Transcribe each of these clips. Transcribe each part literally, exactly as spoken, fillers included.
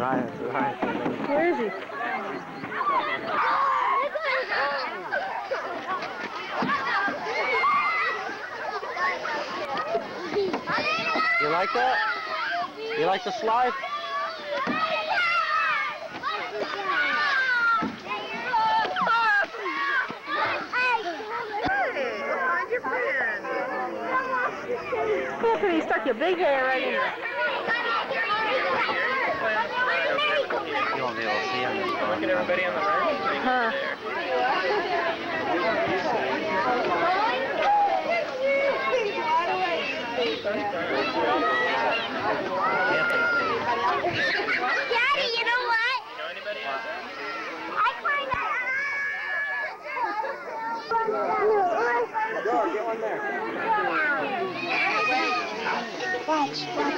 Right, right. Where is he? You like that? You like the slide? Look at you stuck your big hair right in there. You won't be able to see him this time. Look at everybody on the road. Huh. Daddy, you know what? You know anybody else? I climbed up. Go, get one there. Watch, watch,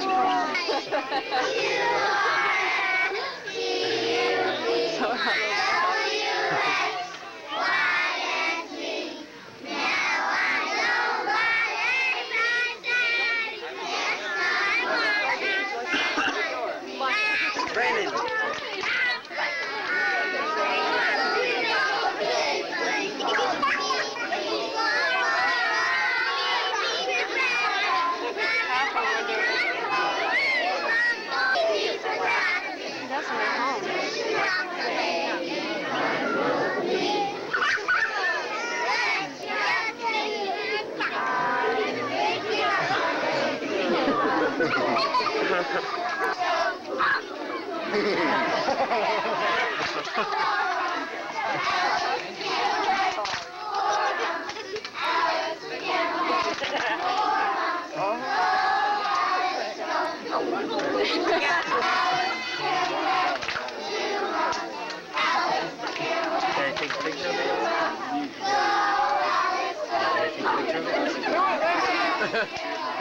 Brandon. That's my home. Can I take a picture of it? Can I take a picture of it?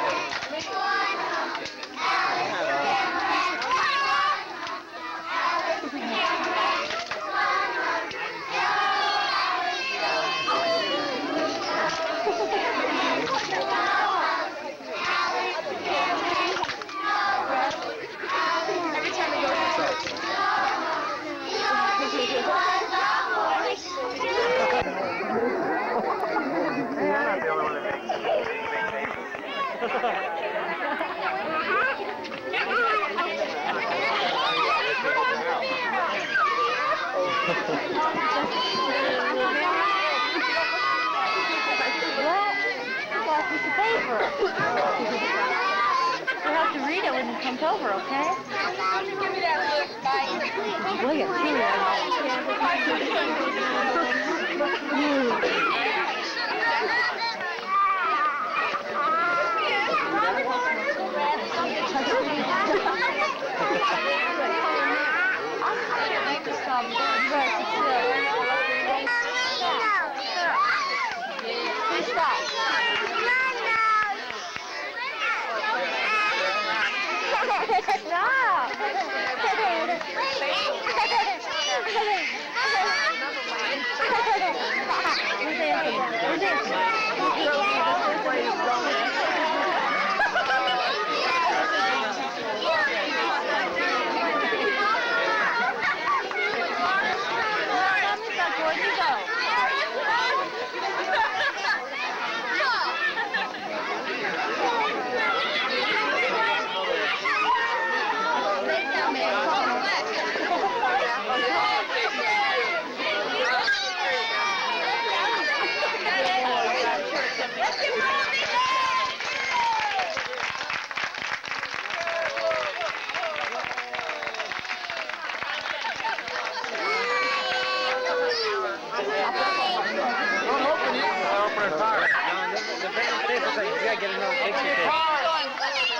You'll have to read it when it comes over, okay? Give me that look, bye. Look at The big thing is like, you gotta get another picture.